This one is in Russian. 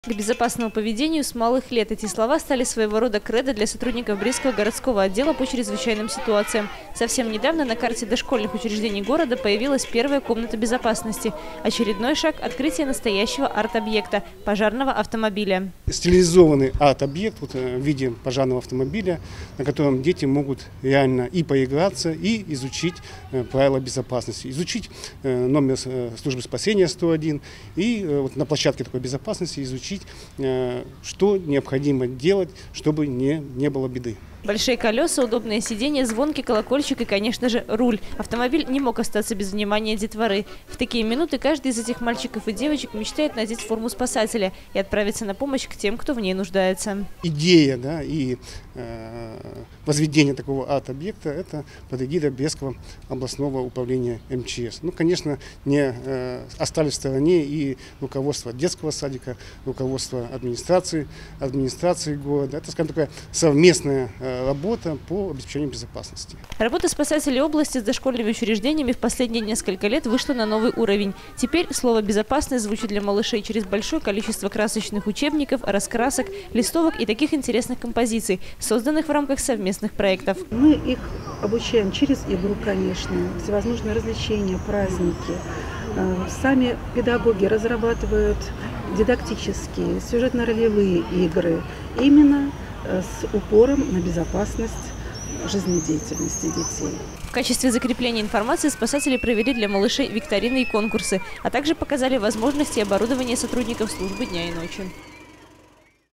К безопасному поведению с малых лет. Эти слова стали своего рода кредо для сотрудников Брестского городского отдела по чрезвычайным ситуациям. Совсем недавно на карте дошкольных учреждений города появилась первая комната безопасности. Очередной шаг – открытие настоящего арт-объекта – пожарного автомобиля. Стилизованный арт-объект в виде пожарного автомобиля, на котором дети могут реально и поиграться, и изучить правила безопасности, изучить номер службы спасения 101, и на площадке такой безопасности изучить, что необходимо делать, чтобы не было беды. Большие колеса, удобные сиденья, звонкий колокольчик и, конечно же, руль. Автомобиль не мог остаться без внимания детворы. В такие минуты каждый из этих мальчиков и девочек мечтает надеть форму спасателя и отправиться на помощь к тем, кто в ней нуждается. Идея и возведение такого арт-объекта – это под эгидой Брестского областного управления МЧС. Конечно, не остались в стороне и руководство детского садика, руководство администрации города. Это, скажем, такая совместная работа по обеспечению безопасности. Работа спасателей области с дошкольными учреждениями в последние несколько лет вышла на новый уровень. Теперь слово «безопасность» звучит для малышей через большое количество красочных учебников, раскрасок, листовок и таких интересных композиций, созданных в рамках совместных проектов. Мы их обучаем через игру, конечно, всевозможные развлечения, праздники. Сами педагоги разрабатывают дидактические, сюжетно-ролевые игры именно с упором на безопасность жизнедеятельности детей. В качестве закрепления информации спасатели провели для малышей викторины и конкурсы, а также показали возможности оборудования сотрудников службы дня и ночи.